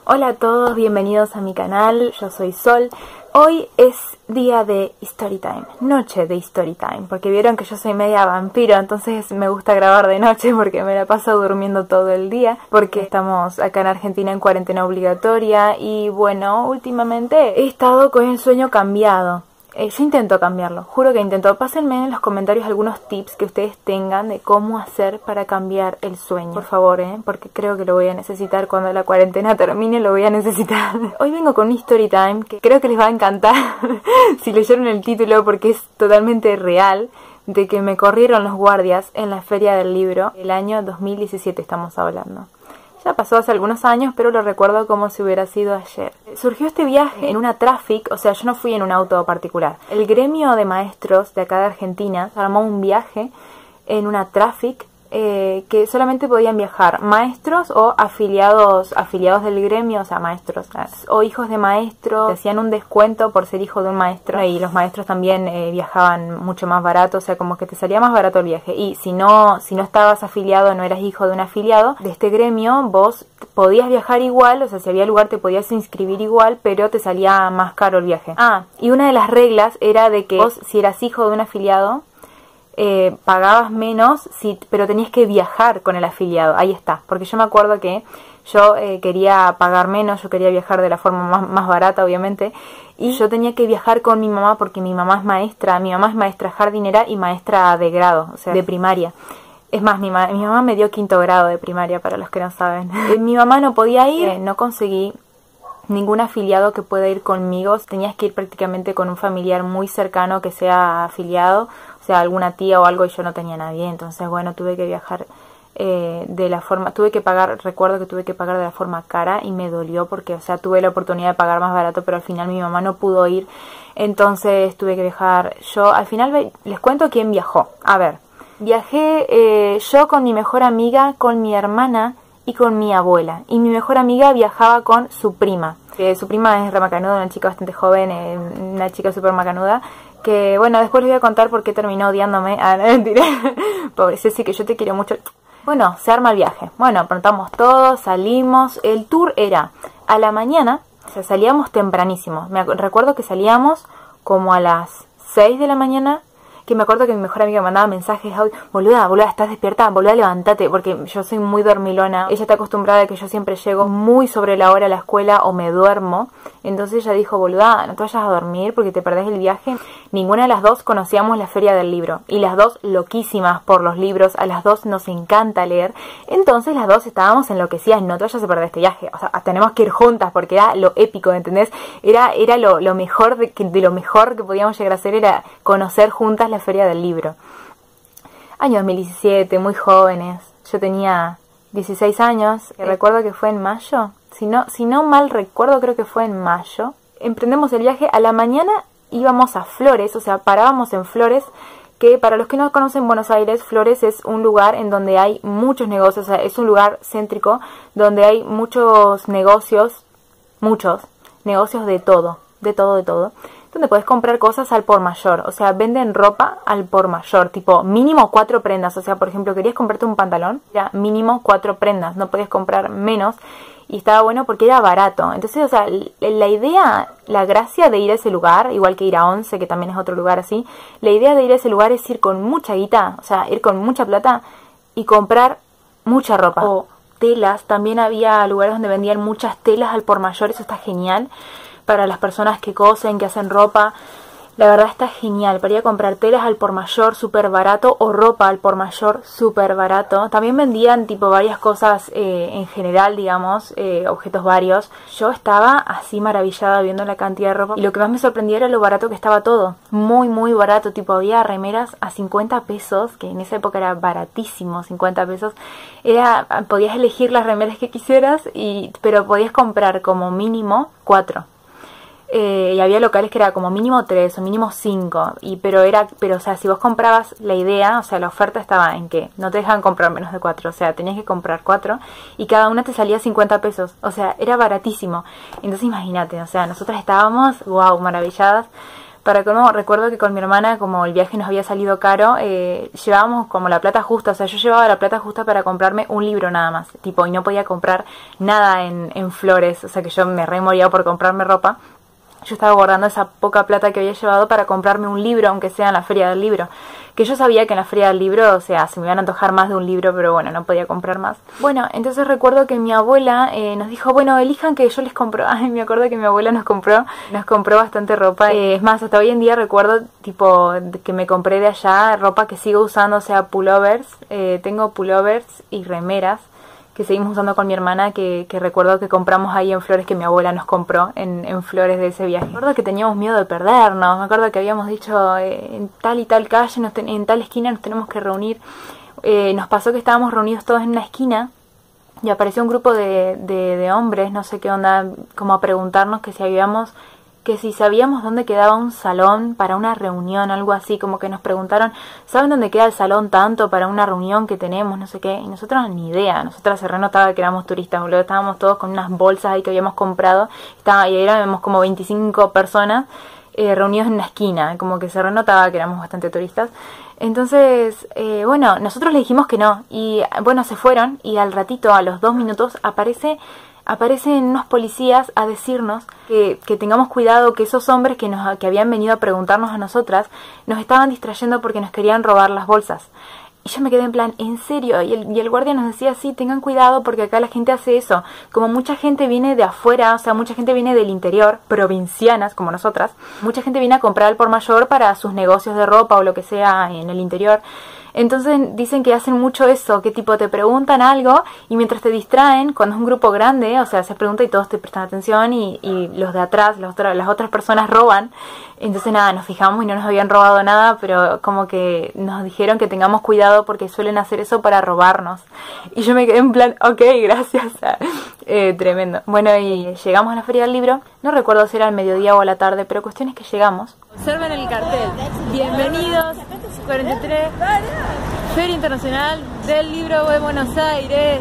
Hola a todos, bienvenidos a mi canal, yo soy Sol. Hoy es día de Storytime, noche de Storytime, porque vieron que yo soy media vampiro, entonces me gusta grabar de noche porque me la paso durmiendo todo el día, porque estamos acá en Argentina en cuarentena obligatoria y bueno, últimamente he estado con el sueño cambiado. Yo intento cambiarlo, juro que intento. Pásenme en los comentarios algunos tips que ustedes tengan de cómo hacer para cambiar el sueño. Por favor, porque creo que lo voy a necesitar cuando la cuarentena termine, lo voy a necesitar. Hoy vengo con un story time que creo que les va a encantar si leyeron el título porque es totalmente real. De que me corrieron los guardias en la feria del libro. El año 2017 estamos hablando. Ya pasó hace algunos años, pero lo recuerdo como si hubiera sido ayer. Surgió este viaje en una traffic, o sea, yo no fui en un auto particular. El gremio de maestros de acá de Argentina armó un viaje en una traffic que solamente podían viajar maestros o afiliados del gremio, o sea, maestros o hijos de maestros. Te hacían un descuento por ser hijo de un maestro y los maestros también viajaban mucho más barato, o sea, como que te salía más barato el viaje. Y si no estabas afiliado, no eras hijo de un afiliado de este gremio, vos podías viajar igual, o sea, si había lugar te podías inscribir igual, pero te salía más caro el viaje. Y una de las reglas era de que vos, si eras hijo de un afiliado, pagabas menos, pero tenías que viajar con el afiliado. Ahí está, porque yo me acuerdo que yo quería pagar menos, yo quería viajar de la forma más barata, obviamente, y yo tenía que viajar con mi mamá porque mi mamá es maestra jardinera y maestra de grado, o sea, de primaria. Es más, mi mamá me dio 5º grado de primaria, para los que no saben. Mi mamá no podía ir, no conseguí ningún afiliado que pueda ir conmigo. Tenías que ir prácticamente con un familiar muy cercano que sea afiliado, o sea, alguna tía o algo, y yo no tenía nadie. Entonces, bueno, tuve que viajar recuerdo que tuve que pagar de la forma cara y me dolió porque, o sea, tuve la oportunidad de pagar más barato, pero al final mi mamá no pudo ir, entonces tuve que viajar yo. Al final les cuento quién viajó. A ver, viajé yo con mi mejor amiga, con mi hermana y con mi abuela. Y mi mejor amiga viajaba con su prima. Su prima es re macanuda, una chica bastante joven, una chica súper macanuda. Que bueno, después les voy a contar por qué terminó odiándome. No, mentira. Pobre Ceci, que yo te quiero mucho. Bueno, se arma el viaje. Bueno, aprontamos todo, salimos. El tour era a la mañana, o sea, salíamos tempranísimo. Recuerdo que salíamos como a las 6 de la mañana. Que me acuerdo que mi mejor amiga me mandaba mensajes, boluda, ¿estás despierta? Boluda, levántate, porque yo soy muy dormilona. Ella está acostumbrada a que yo siempre llego muy sobre la hora a la escuela o me duermo. Entonces ella dijo, boluda, no te vayas a dormir porque te perdés el viaje. Ninguna de las dos conocíamos la feria del libro. Y las dos loquísimas por los libros, a las dos nos encanta leer. Entonces las dos estábamos enloquecidas, no te vayas a perder este viaje. O sea, tenemos que ir juntas porque era lo épico, ¿entendés? Era lo mejor de lo mejor que podíamos llegar a hacer era conocer juntas la feria del libro. Año 2017, muy jóvenes. Yo tenía 16 años. Recuerdo que fue en mayo. Si no mal recuerdo, creo que fue en mayo. Emprendemos el viaje. A la mañana íbamos a Flores, o sea, parábamos en Flores, que para los que no conocen Buenos Aires, Flores es un lugar en donde hay muchos negocios, o sea, es un lugar céntrico donde hay muchos negocios de todo, donde puedes comprar cosas al por mayor, o sea, venden ropa al por mayor, tipo mínimo 4 prendas, o sea, por ejemplo, querías comprarte un pantalón, era mínimo 4 prendas, no podías comprar menos, y estaba bueno porque era barato. Entonces, o sea, la idea, la gracia de ir a ese lugar, igual que ir a Once, que también es otro lugar así, la idea de ir a ese lugar es ir con mucha guita, o sea, ir con mucha plata y comprar mucha ropa. O telas, también había lugares donde vendían muchas telas al por mayor, eso está genial. Para las personas que cosen, que hacen ropa, la verdad está genial. Para ir a comprar telas al por mayor súper barato o ropa al por mayor súper barato. También vendían tipo varias cosas en general, digamos, objetos varios. Yo estaba así maravillada viendo la cantidad de ropa y lo que más me sorprendía era lo barato que estaba todo. Muy, muy barato. Tipo había remeras a 50 pesos, que en esa época era baratísimo, 50 pesos. Podías elegir las remeras que quisieras, pero podías comprar como mínimo 4. Y había locales que era como mínimo 3 o mínimo 5, pero o sea, si vos comprabas la idea, o sea, la oferta estaba en que no te dejaban comprar menos de 4, o sea, tenías que comprar 4 y cada una te salía 50 pesos, o sea, era baratísimo. Entonces imagínate, o sea, nosotras estábamos, wow, maravilladas, Para colmo, recuerdo que con mi hermana, como el viaje nos había salido caro, llevábamos como la plata justa. O sea, yo llevaba la plata justa para comprarme un libro nada más. Tipo, y no podía comprar nada en flores. O sea, que yo me re moría por comprarme ropa. Yo estaba guardando esa poca plata que había llevado para comprarme un libro, aunque sea en la feria del libro. Que yo sabía que en la feria del libro, o sea, se me iban a antojar más de un libro, pero bueno, no podía comprar más. Bueno, entonces recuerdo que mi abuela nos dijo, bueno, elijan que yo les compro. Ay, me acuerdo que mi abuela nos compró bastante ropa. Es más, hasta hoy en día recuerdo, tipo, que me compré de allá ropa que sigo usando, o sea, pullovers. Tengo pullovers y remeras que seguimos usando con mi hermana, que recuerdo que compramos ahí en Flores, que mi abuela nos compró en Flores de ese viaje. Me acuerdo que teníamos miedo de perdernos, me acuerdo que habíamos dicho en tal y tal calle, en tal esquina nos tenemos que reunir. Nos pasó que estábamos reunidos todos en una esquina y apareció un grupo de hombres, no sé qué onda, como a preguntarnos que si sabíamos dónde quedaba un salón para una reunión, algo así, como que nos preguntaron, ¿saben dónde queda el salón tanto para una reunión que tenemos? No sé qué, y nosotros ni idea, nosotras se renotaba que éramos turistas, boludo, estábamos todos con unas bolsas ahí que habíamos comprado, y éramos como 25 personas reunidos en una esquina, como que se renotaba que éramos bastante turistas. Entonces, bueno, nosotros le dijimos que no, y bueno, se fueron, y al ratito, a los 2 minutos, aparecen unos policías a decirnos que tengamos cuidado, que esos hombres que habían venido a preguntarnos a nosotras nos estaban distrayendo porque nos querían robar las bolsas. Y yo me quedé en plan, ¿en serio? Y el guardia nos decía, sí, tengan cuidado porque acá la gente hace eso. Como mucha gente viene de afuera, o sea, mucha gente viene del interior, provincianas como nosotras, mucha gente viene a comprar al por mayor para sus negocios de ropa o lo que sea en el interior. Entonces dicen que hacen mucho eso, que tipo te preguntan algo y mientras te distraen, cuando es un grupo grande, o sea, se pregunta y todos te prestan atención y los de atrás, las otras personas roban. Entonces nada, nos fijamos y no nos habían robado nada, pero como que nos dijeron que tengamos cuidado porque suelen hacer eso para robarnos. Y yo me quedé en plan, ok, gracias. Tremendo. Bueno, y llegamos a la Feria del Libro, no recuerdo si era al mediodía o a la tarde, pero cuestión es que llegamos. Observen el cartel, bienvenidos 43, Feria Internacional del Libro de Buenos Aires.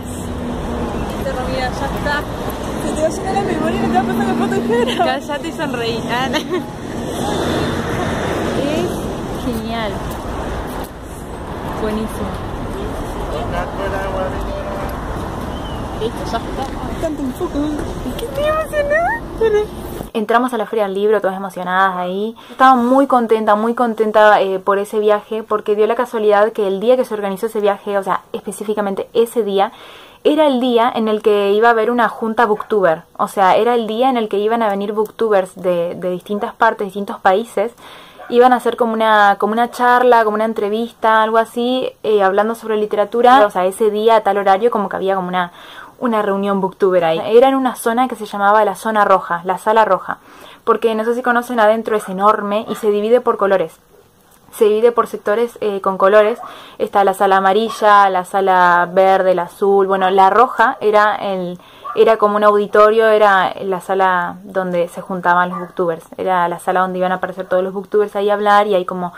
Amiga, ya está. Se te va a llenar la memoria y no te va a pasar la foto. Cállate y sonreí. Es genial. Buenísimo. Listo, ya está. Canta un poco. ¿Qué estoy emocionada? Entramos a la Feria del Libro, todas emocionadas ahí. Estaba muy contenta por ese viaje, porque dio la casualidad que el día que se organizó ese viaje, o sea, específicamente ese día, era el día en el que iba a haber una junta booktuber. O sea, era el día en el que iban a venir booktubers de distintas partes, distintos países. Iban a hacer como una charla, como una entrevista, algo así, hablando sobre literatura. O sea, ese día, a tal horario, como que había como una reunión booktuber ahí. Era en una zona que se llamaba la zona roja, la sala roja. Porque no sé si conocen, adentro es enorme y se divide por colores. Se divide por sectores con colores. Está la sala amarilla, la sala verde, la azul. Bueno, la roja era como un auditorio, era la sala donde se juntaban los booktubers. Era la sala donde iban a aparecer todos los booktubers ahí a hablar y hay como...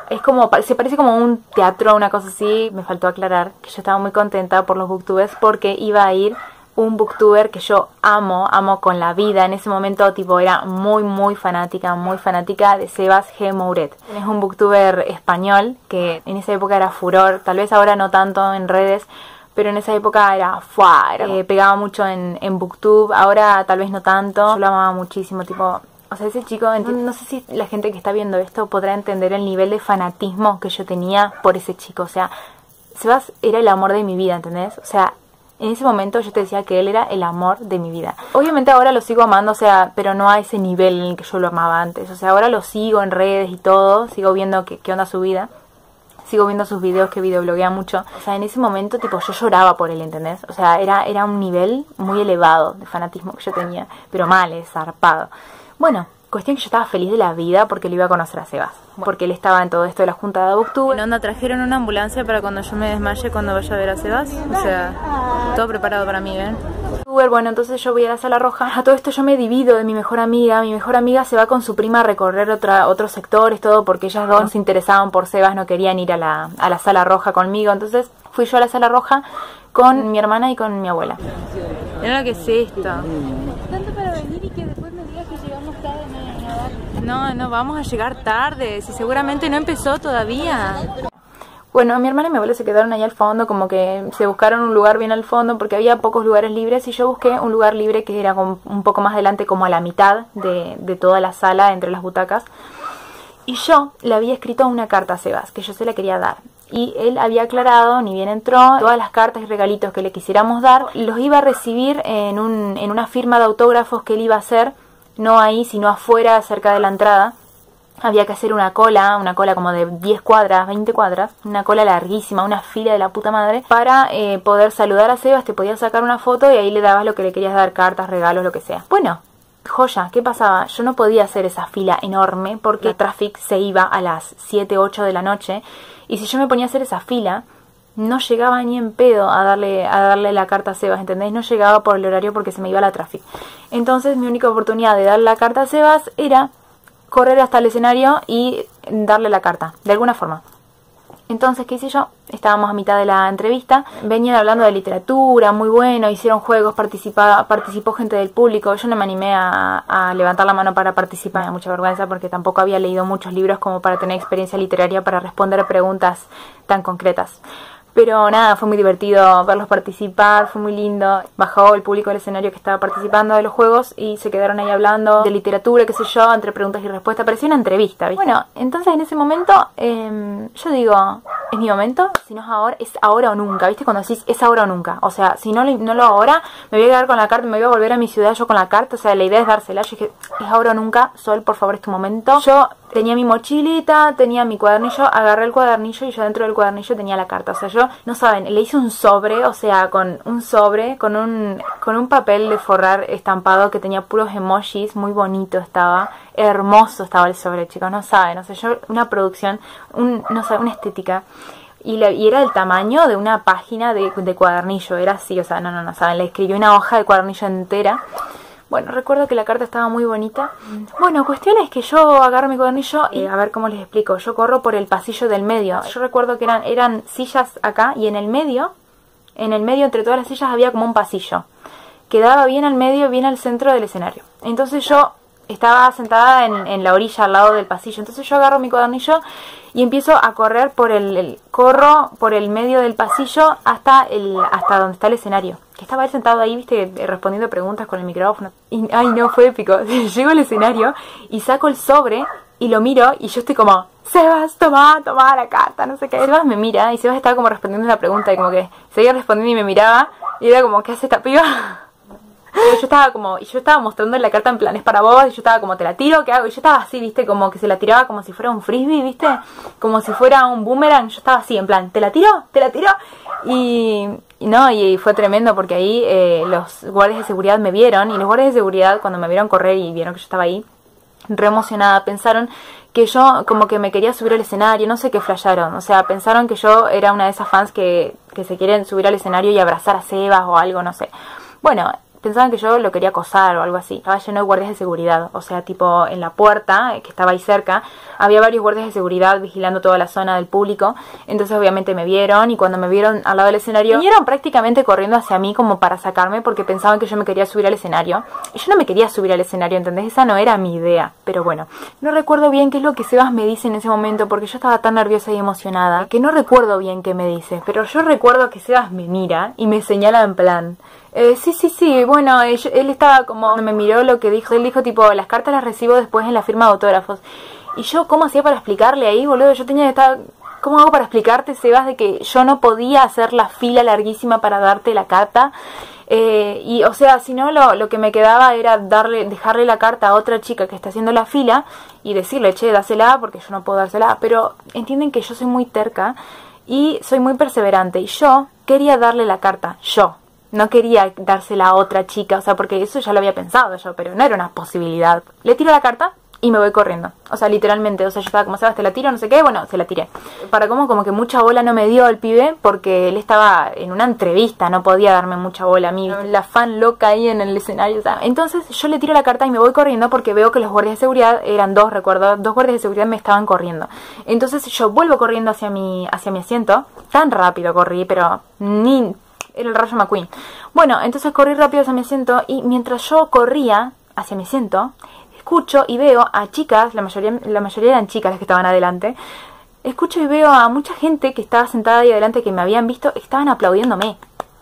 se parece como un teatro, una cosa así. Me faltó aclarar que yo estaba muy contenta por los booktubers porque iba a ir un booktuber que yo amo con la vida. En ese momento, tipo, era muy fanática de Sebas G. Mouret. Es un booktuber español que en esa época era furor, tal vez ahora no tanto en redes, pero en esa época era pegaba mucho en booktube, ahora tal vez no tanto. Yo lo amaba muchísimo, tipo... O sea, ese chico, no sé si la gente que está viendo esto podrá entender el nivel de fanatismo que yo tenía por ese chico. O sea, Sebas era el amor de mi vida, ¿entendés? O sea, en ese momento yo te decía que él era el amor de mi vida. Obviamente ahora lo sigo amando, o sea, pero no a ese nivel en el que yo lo amaba antes. O sea, ahora lo sigo en redes y todo, sigo viendo qué onda su vida. Sigo viendo sus videos, que videobloguea mucho. O sea, en ese momento, tipo, yo lloraba por él, ¿entendés? O sea, era un nivel muy elevado de fanatismo que yo tenía. Pero mal, zarpado. Bueno, cuestión que yo estaba feliz de la vida porque lo iba a conocer a Sebas. Porque él estaba en todo esto de la junta de booktuber. ¿En onda trajeron una ambulancia para cuando yo me desmaye cuando vaya a ver a Sebas? O sea, todo preparado para mí, ¿ven? Bueno, entonces yo voy a la sala roja. A todo esto yo me divido de mi mejor amiga. Mi mejor amiga se va con su prima a recorrer otros sectores, todo, porque ellas dos se interesaban por Sebas, no querían ir a la sala roja conmigo. Entonces fui yo a la sala roja con mi hermana y con mi abuela. Mira lo que es esto. Tanto para venir y que después me digas que llegamos tarde, No, vamos a llegar tarde, si seguramente no empezó todavía. Bueno, mi hermana y mi abuela se quedaron ahí al fondo, como que se buscaron un lugar bien al fondo porque había pocos lugares libres y yo busqué un lugar libre que era un poco más adelante, como a la mitad de toda la sala, entre las butacas. Y yo le había escrito una carta a Sebas, que yo se la quería dar. Y él había aclarado, ni bien entró, todas las cartas y regalitos que le quisiéramos dar, los iba a recibir en una firma de autógrafos que él iba a hacer, no ahí, sino afuera, cerca de la entrada. Había que hacer una cola como de 10 cuadras, 20 cuadras, una cola larguísima, una fila de la puta madre, para poder saludar a Sebas. Te podías sacar una foto y ahí le dabas lo que le querías dar, cartas, regalos, lo que sea. Bueno, joya, ¿qué pasaba? Yo no podía hacer esa fila enorme porque el tráfico se iba a las 7, 8 de la noche, y si yo me ponía a hacer esa fila, no llegaba ni en pedo a darle la carta a Sebas, ¿entendéis? No llegaba por el horario porque se me iba la tráfico. Entonces mi única oportunidad de darle la carta a Sebas era correr hasta el escenario y darle la carta, de alguna forma. Entonces, ¿qué hice yo? Estábamos a mitad de la entrevista, venían hablando de literatura, muy bueno, hicieron juegos, participó gente del público. Yo no me animé a levantar la mano para participar, me da mucha vergüenza porque tampoco había leído muchos libros como para tener experiencia literaria para responder preguntas tan concretas. Pero nada, fue muy divertido verlos participar, fue muy lindo. Bajó el público del escenario que estaba participando de los juegos y se quedaron ahí hablando de literatura, qué sé yo, entre preguntas y respuestas. Parecía una entrevista, ¿viste? Bueno, entonces en ese momento yo digo, es mi momento, si no es ahora, es ahora o nunca, ¿viste? Cuando decís es ahora o nunca. O sea, si no lo hago ahora, me voy a quedar con la carta, me voy a volver a mi ciudad yo con la carta. O sea, la idea es dársela. Yo dije, es ahora o nunca, Sol, por favor, es tu momento. Yo tenía mi mochilita, tenía mi cuadernillo, agarré el cuadernillo y yo dentro del cuadernillo tenía la carta. O sea, yo, no saben, le hice un sobre, o sea, con un papel de forrar estampado que tenía puros emojis, muy bonito estaba, hermoso estaba el sobre, chicos, no saben, o sea, yo, una producción, no saben, una estética. Y era el tamaño de una página de cuadernillo, era así, o sea, no saben, le escribí una hoja de cuadernillo entera. Bueno, recuerdo que la carta estaba muy bonita. Bueno, cuestión es que yo agarro mi cuadernillo y a ver cómo les explico. Yo corro por el pasillo del medio. Yo recuerdo que eran sillas acá y en el medio entre todas las sillas había como un pasillo. Quedaba bien al medio, bien al centro del escenario. Entonces yo estaba sentada en la orilla al lado del pasillo. Entonces yo agarro mi cuadernillo y empiezo a correr corro por el medio del pasillo hasta donde está el escenario. Que estaba él sentado ahí, viste, respondiendo preguntas con el micrófono. Y, ay no, fue épico. Llego al escenario y saco el sobre y lo miro y yo estoy como, Sebas, toma la carta, no sé qué. Sebas me mira y Sebas estaba como respondiendo una pregunta y como que seguía respondiendo y me miraba y era como, ¿qué hace esta piba? Yo estaba mostrando la carta en plan, es para vos, y yo estaba como, ¿te la tiro? ¿Qué hago? Y yo estaba así, viste, como que se la tiraba como si fuera un frisbee, viste, como si fuera un boomerang. Yo estaba así, en plan, ¿te la tiro? ¿Te la tiro? Y fue tremendo porque ahí los guardias de seguridad me vieron, y los guardias de seguridad cuando me vieron correr y vieron que yo estaba ahí, re emocionada, pensaron que yo como que me quería subir al escenario, no sé qué flasharon, o sea, pensaron que yo era una de esas fans que se quieren subir al escenario y abrazar a Sebas o algo, no sé. Bueno, pensaban que yo lo quería acosar o algo así. Estaba lleno de guardias de seguridad, o sea, tipo en la puerta, que estaba ahí cerca, había varios guardias de seguridad vigilando toda la zona del público. Entonces obviamente me vieron, y cuando me vieron al lado del escenario, vinieron prácticamente corriendo hacia mí como para sacarme, porque pensaban que yo me quería subir al escenario. Y yo no me quería subir al escenario, ¿entendés? Esa no era mi idea. Pero bueno, no recuerdo bien qué es lo que Sebas me dice en ese momento, porque yo estaba tan nerviosa y emocionada, que no recuerdo bien qué me dice. Pero yo recuerdo que Sebas me mira y me señala en plan, sí, bueno, él estaba como, me miró lo que dijo, él dijo tipo, las cartas las recibo después en la firma de autógrafos. Y yo, ¿cómo hacía para explicarle ahí, boludo? Yo tenía que estar, ¿cómo hago para explicarte, Sebas, de que yo no podía hacer la fila larguísima para darte la carta? Y o sea, si no, lo que me quedaba era dejarle la carta a otra chica que está haciendo la fila y decirle, che, dásela, porque yo no puedo dársela. Pero entienden que yo soy muy terca y soy muy perseverante, y yo quería darle la carta, yo no quería dársela a otra chica, o sea, porque eso ya lo había pensado yo, pero no era una posibilidad. Le tiro la carta y me voy corriendo, o sea, literalmente, o sea, yo estaba como, Sebas, te la tiro, no sé qué, bueno, se la tiré. Para como que mucha bola no me dio el pibe, porque él estaba en una entrevista, no podía darme mucha bola a mí, la fan loca ahí en el escenario, o sea. Entonces yo le tiro la carta y me voy corriendo porque veo que los guardias de seguridad, eran dos, recuerdo, dos guardias de seguridad me estaban corriendo. Entonces yo vuelvo corriendo hacia mi asiento, tan rápido corrí, pero Era el Rayo McQueen. Bueno, entonces corrí rápido hacia mi asiento y mientras yo corría hacia mi asiento, escucho y veo a chicas, la mayoría eran chicas las que estaban adelante. Escucho y veo a mucha gente que estaba sentada ahí adelante que me habían visto, estaban aplaudiéndome.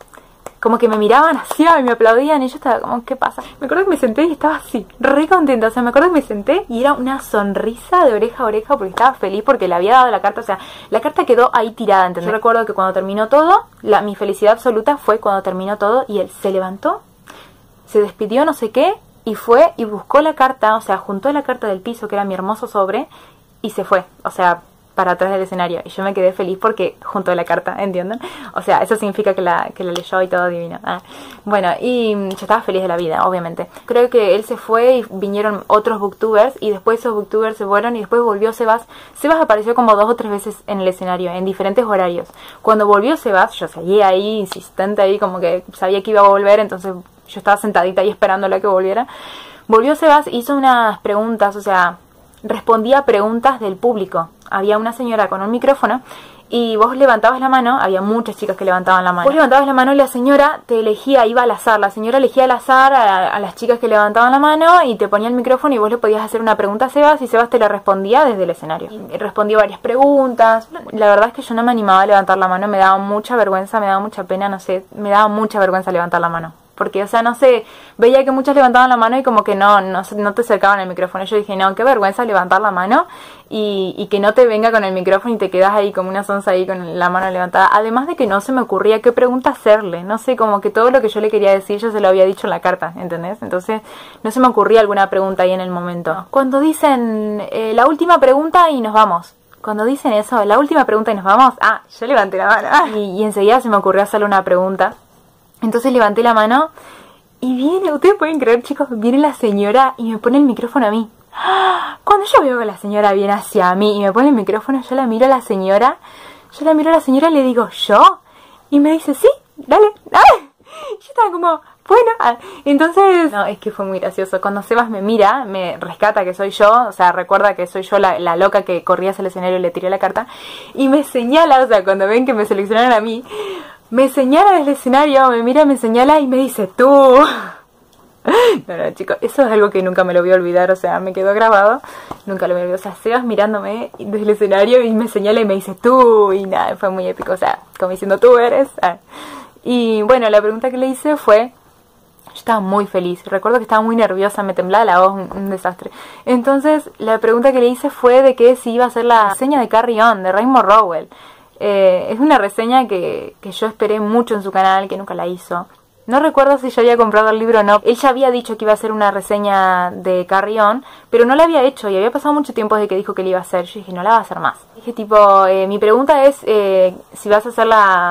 Como que me miraban así y me aplaudían y yo estaba como, ¿qué pasa? Me acuerdo que me senté y estaba así, re contenta. O sea, me acuerdo que me senté y era una sonrisa de oreja a oreja porque estaba feliz porque le había dado la carta. O sea, la carta quedó ahí tirada, ¿entendés? Yo recuerdo que cuando terminó todo, mi felicidad absoluta fue cuando terminó todo y él se levantó, se despidió no sé qué y fue y buscó la carta, o sea, juntó la carta del piso que era mi hermoso sobre y se fue. O sea, para atrás del escenario. Y yo me quedé feliz porque junto a la carta, ¿entienden? O sea, eso significa que la leyó y todo divino. Bueno, y yo estaba feliz de la vida, obviamente. Creo que él se fue y vinieron otros booktubers y después esos booktubers se fueron y después volvió Sebas. Sebas apareció como 2 o 3 veces en el escenario, en diferentes horarios. Cuando volvió Sebas, yo seguía ahí, insistente ahí, como que sabía que iba a volver, entonces yo estaba sentadita ahí esperándola que volviera. Volvió Sebas, hizo unas preguntas, o sea, respondía a preguntas del público. Había una señora con un micrófono y vos levantabas la mano, había muchas chicas que levantaban la mano. Vos levantabas la mano y la señora te elegía, iba al azar. La señora elegía al azar a las chicas que levantaban la mano y te ponía el micrófono y vos le podías hacer una pregunta a Sebas y Sebas te la respondía desde el escenario. Y respondía varias preguntas. La verdad es que yo no me animaba a levantar la mano, me daba mucha vergüenza, me daba mucha pena, no sé, me daba mucha vergüenza levantar la mano. Porque, o sea, no sé, veía que muchas levantaban la mano y como que no te acercaban el micrófono. Yo dije, no, qué vergüenza levantar la mano y que no te venga con el micrófono y te quedas ahí como una sonza ahí con la mano levantada. Además de que no se me ocurría qué pregunta hacerle. No sé, como que todo lo que yo le quería decir yo se lo había dicho en la carta, ¿entendés? Entonces no se me ocurría alguna pregunta ahí en el momento. Cuando dicen la última pregunta y nos vamos. Cuando dicen eso, la última pregunta y nos vamos, yo levanté la mano. Y enseguida se me ocurrió hacerle una pregunta. Entonces levanté la mano y viene, ustedes pueden creer, chicos, viene la señora y me pone el micrófono a mí. Cuando yo veo que la señora viene hacia mí y me pone el micrófono, yo la miro a la señora y le digo, ¿yo? Y me dice, sí, dale. Yo estaba como, bueno. Entonces, no, es que fue muy gracioso. Cuando Sebas me mira, me rescata que soy yo, o sea, recuerda que soy yo la loca que corría hacia el escenario y le tiré la carta. Y me señala, o sea, cuando ven que me seleccionaron a mí, me señala desde el escenario, me mira, me señala y me dice, tú. No, chicos, eso es algo que nunca me lo voy a olvidar, o sea, me quedó grabado, nunca lo voy a olvidar. O sea, Sebas mirándome desde el escenario y me señala y me dice, tú, y nada, fue muy épico, o sea, como diciendo, tú eres. Y bueno, la pregunta que le hice fue, yo estaba muy feliz, recuerdo que estaba muy nerviosa, me temblaba la voz, un desastre. Entonces, la pregunta que le hice fue de que si iba a hacer la reseña de Carry On, de Raymond Rowell. Es una reseña que yo esperé mucho en su canal, que nunca la hizo. No recuerdo si ya había comprado el libro o no. Él ya había dicho que iba a hacer una reseña de Carry On, pero no la había hecho y había pasado mucho tiempo desde que dijo que la iba a hacer. Yo dije, no la va a hacer más. Dije tipo, mi pregunta es si vas a hacer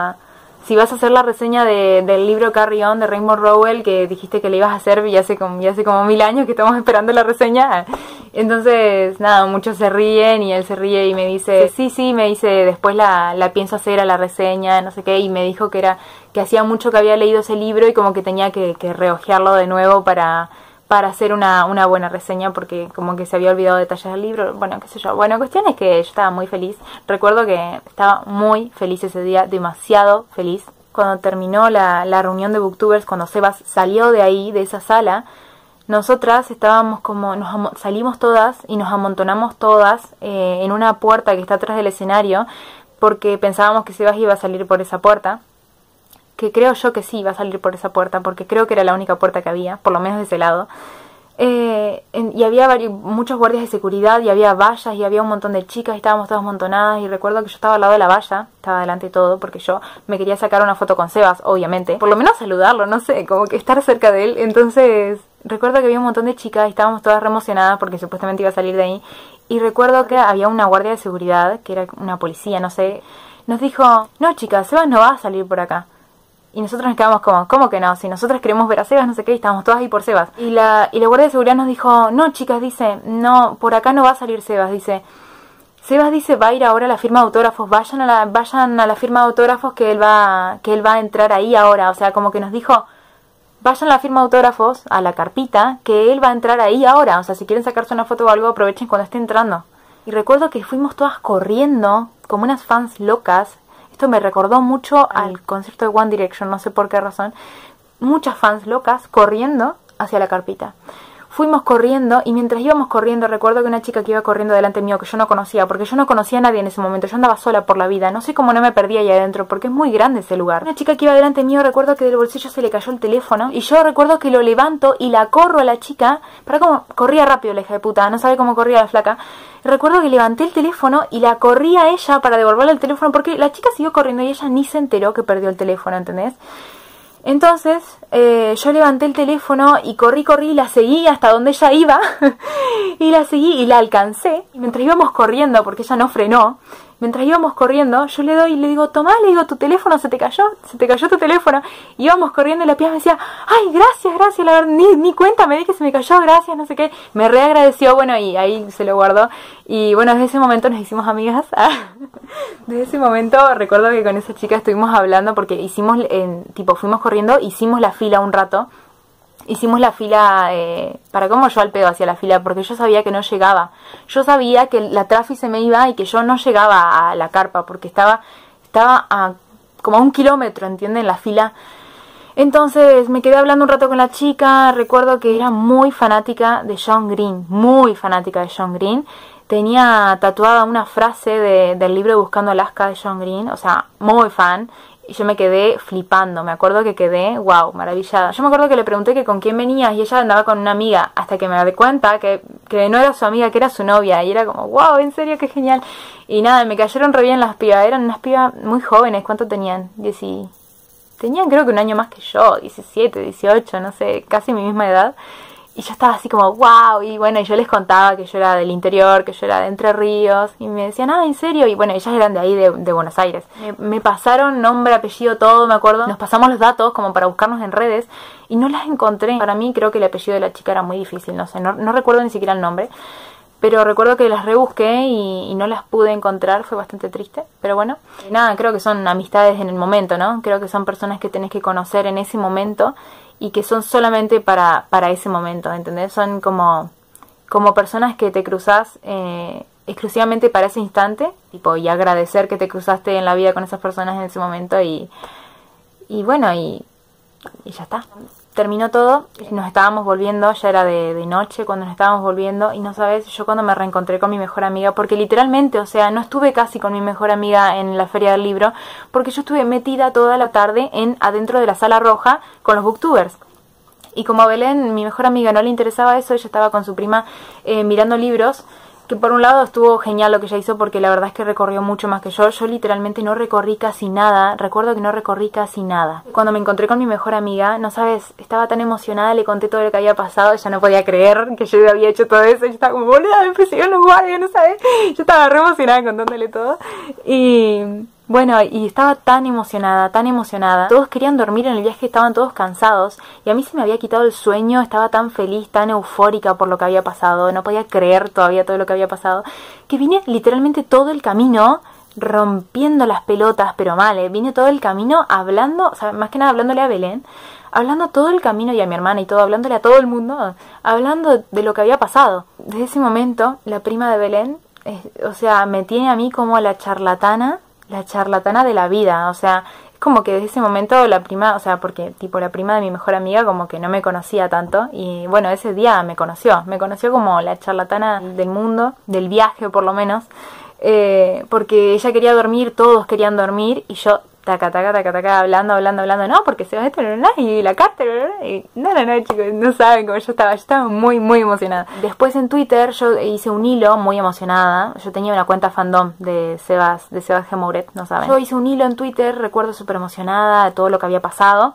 la reseña del libro Carry On de Raymond Rowell, que dijiste que le ibas a hacer y hace como 1000 años que estamos esperando la reseña. Entonces, nada, muchos se ríen y él se ríe y me dice, sí, me dice, después la pienso hacer a la reseña, no sé qué, y me dijo que hacía mucho que había leído ese libro y como que tenía que rehojearlo de nuevo para hacer una buena reseña, porque como que se había olvidado detalles del libro, bueno, qué sé yo. Bueno, cuestión es que yo estaba muy feliz. Recuerdo que estaba muy feliz ese día, demasiado feliz. Cuando terminó la reunión de booktubers, cuando Sebas salió de ahí, de esa sala, nosotras estábamos como, salimos todas y nos amontonamos todas en una puerta que está atrás del escenario, porque pensábamos que Sebas iba a salir por esa puerta. Que creo yo que sí iba a salir por esa puerta, porque creo que era la única puerta que había, por lo menos de ese lado. Y había muchos guardias de seguridad, y había vallas, y había un montón de chicas, y estábamos todas amontonadas, y recuerdo que yo estaba al lado de la valla, estaba delante de todo, porque yo me quería sacar una foto con Sebas, obviamente. Por lo menos saludarlo, no sé, como que estar cerca de él. Entonces, recuerdo que había un montón de chicas, y estábamos todas re emocionadas, porque supuestamente iba a salir de ahí. Y recuerdo que había una guardia de seguridad, que era una policía, no sé, nos dijo, no chicas, Sebas no va a salir por acá. Y nosotros nos quedamos como, ¿cómo que no? Si nosotros queremos ver a Sebas, no sé qué, y estábamos todas ahí por Sebas. Y la guardia de seguridad nos dijo, no chicas, dice, no, por acá no va a salir Sebas, dice. Sebas dice, va a ir ahora a la firma de autógrafos, vayan a la firma de autógrafos que él va a entrar ahí ahora. O sea, como que nos dijo, vayan a la firma de autógrafos, a la carpita, que él va a entrar ahí ahora. O sea, si quieren sacarse una foto o algo, aprovechen cuando esté entrando. Y recuerdo que fuimos todas corriendo, como unas fans locas. esto me recordó mucho al concierto de One Direction, no sé por qué razón. Muchas fans locas corriendo hacia la carpita. Fuimos corriendo y mientras íbamos corriendo recuerdo que una chica que iba corriendo delante mío que yo no conocía, porque yo no conocía a nadie en ese momento, yo andaba sola por la vida, no sé cómo no me perdí ahí adentro porque es muy grande ese lugar. Una chica que iba delante mío, recuerdo que del bolsillo se le cayó el teléfono y yo recuerdo que lo levanto y la corro a la chica, para como corría rápido la hija de puta, no sabe cómo corría la flaca. Recuerdo que levanté el teléfono y la corrí a ella para devolverle el teléfono porque la chica siguió corriendo y ella ni se enteró que perdió el teléfono, ¿entendés? Entonces yo levanté el teléfono y corrí y la seguí hasta donde ella iba y la seguí y la alcancé. Y mientras íbamos corriendo, porque ella no frenó, mientras íbamos corriendo yo le doy y le digo, tomá, le digo, tu teléfono se te cayó tu teléfono. Y íbamos corriendo y la piba me decía, ay, gracias, la verdad, ni cuenta me di que se me cayó, gracias, no sé qué. Me reagradeció, bueno, y ahí se lo guardó. Y bueno, desde ese momento nos hicimos amigas. Desde ese momento recuerdo que con esa chica estuvimos hablando porque fuimos corriendo, hicimos la fila un rato. Hicimos la fila, para cómo yo al pedo hacia la fila, porque yo sabía que no llegaba. Yo sabía que la trafi se me iba y que yo no llegaba a la carpa, porque estaba como a 1 kilómetro, ¿entienden? La fila. Entonces me quedé hablando un rato con la chica. Recuerdo que era muy fanática de John Green, muy fanática de John Green. Tenía tatuada una frase del libro Buscando Alaska de John Green, o sea, muy fan. Y yo me quedé flipando, me acuerdo que quedé, wow, maravillada. Yo me acuerdo que le pregunté que con quién venía y ella andaba con una amiga, hasta que me di cuenta que no era su amiga, que era su novia. Y era como, wow, en serio, qué genial. Y nada, me cayeron re bien las pibas, eran unas pibas muy jóvenes. ¿Cuánto tenían? Tenían creo que un año más que yo, 17, 18, no sé, casi mi misma edad. Y yo estaba así como, wow, y bueno, y yo les contaba que yo era del interior, que yo era de Entre Ríos, y me decían, ah, ¿en serio? Y bueno, ellas eran de ahí, de Buenos Aires. Me pasaron nombre, apellido, todo, me acuerdo. Nos pasamos los datos como para buscarnos en redes, y no las encontré. Para mí creo que el apellido de la chica era muy difícil, no sé, no recuerdo ni siquiera el nombre. Pero recuerdo que las rebusqué y no las pude encontrar, fue bastante triste. Pero bueno, nada, creo que son amistades en el momento, ¿no? Creo que son personas que tenés que conocer en ese momento y que son solamente para ese momento, ¿entendés? Son como personas que te cruzás exclusivamente para ese instante, tipo, y agradecer que te cruzaste en la vida con esas personas en ese momento y bueno, y ya está. Terminó todo, nos estábamos volviendo, ya era de noche cuando nos estábamos volviendo, y no sabes, yo cuando me reencontré con mi mejor amiga, porque literalmente, o sea, no estuve casi con mi mejor amiga en la feria del libro, porque yo estuve metida toda la tarde adentro de la sala roja con los booktubers. Y como a Belén, mi mejor amiga, no le interesaba eso, ella estaba con su prima mirando libros, que por un lado estuvo genial lo que ella hizo porque la verdad es que recorrió mucho más que yo. Yo literalmente no recorrí casi nada, recuerdo que no recorrí casi nada. Cuando me encontré con mi mejor amiga, no sabes, estaba tan emocionada, le conté todo lo que había pasado, ella no podía creer que yo había hecho todo eso. Yo estaba como, boluda, me persiguieron los guardias, no sabes. Yo estaba re emocionada contándole todo. Y bueno, y estaba tan emocionada. Todos querían dormir en el viaje, estaban todos cansados. Y a mí se me había quitado el sueño, estaba tan feliz, tan eufórica por lo que había pasado. No podía creer todavía todo lo que había pasado. Que vine literalmente todo el camino rompiendo las pelotas, pero mal, vine todo el camino hablando, o sea, más que nada hablándole a Belén. Hablando todo el camino y a mi hermana y todo, hablándole a todo el mundo, hablando de lo que había pasado. Desde ese momento, la prima de Belén, o sea, me tiene a mí como la charlatana de la vida, o sea, es como que desde ese momento la prima, o sea, porque tipo la prima de mi mejor amiga como que no me conocía tanto, y bueno, ese día me conoció como la charlatana del mundo, del viaje por lo menos, porque ella quería dormir, todos querían dormir, y yo taca, hablando, no, porque se va esto, y la carta, y no, chicos, no saben cómo yo estaba muy, muy emocionada. Después en Twitter yo hice un hilo muy emocionada, yo tenía una cuenta fandom de Sebas G. Mouret, no saben. Yo hice un hilo en Twitter, recuerdo súper emocionada de todo lo que había pasado,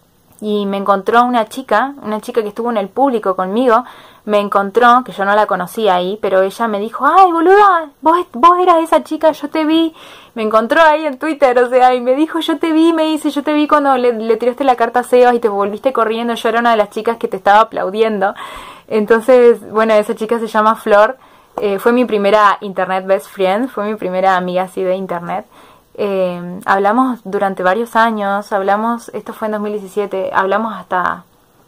y me encontró una chica que estuvo en el público conmigo, me encontró, que yo no la conocía ahí, pero ella me dijo, ay, boluda, vos eras esa chica, yo te vi. Me encontró ahí en Twitter, o sea, y me dijo, yo te vi cuando le tiraste la carta a Sebas y te volviste corriendo, yo era una de las chicas que te estaba aplaudiendo. Entonces, bueno, esa chica se llama Flor, fue mi primera internet best friend, fue mi primera amiga así de internet. Hablamos durante varios años, esto fue en 2017, hablamos hasta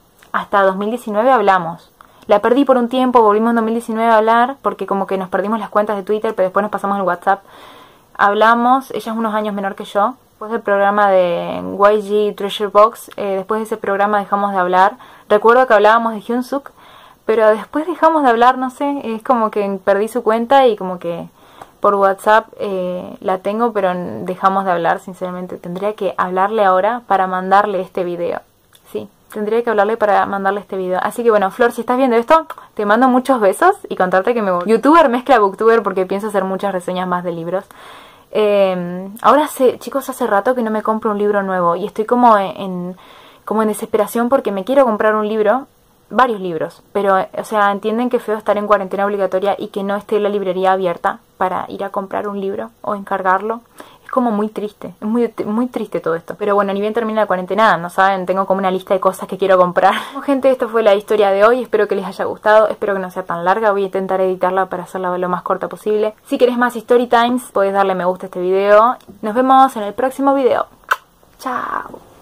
2019 hablamos. La perdí por un tiempo, volvimos en 2019 a hablar, porque como que nos perdimos las cuentas de Twitter, pero después nos pasamos el WhatsApp. hablamos, ella es unos años menor que yo. Después del programa de YG Treasure Box, después de ese programa dejamos de hablar. Recuerdo que hablábamos de Hyunsuk, pero después dejamos de hablar, no sé, es como que perdí su cuenta y como que por WhatsApp la tengo, pero dejamos de hablar, sinceramente. Tendría que hablarle ahora para mandarle este video. Sí, tendría que hablarle para mandarle este video. Así que bueno, Flor, si estás viendo esto, te mando muchos besos y contarte que me voy. YouTuber mezcla Booktuber porque pienso hacer muchas reseñas más de libros. Ahora chicos, hace rato que no me compro un libro nuevo y estoy como en desesperación porque me quiero comprar un libro, varios libros, pero o sea, entienden que es feo estar en cuarentena obligatoria y que no esté la librería abierta para ir a comprar un libro o encargarlo. Es como muy triste, es muy triste todo esto. Pero bueno, ni bien termina la cuarentena, no saben, tengo como una lista de cosas que quiero comprar. Bueno, gente, esto fue la historia de hoy, espero que les haya gustado, espero que no sea tan larga, voy a intentar editarla para hacerla lo más corta posible. Si querés más Story Times, podés darle me gusta a este video. Nos vemos en el próximo video. Chao.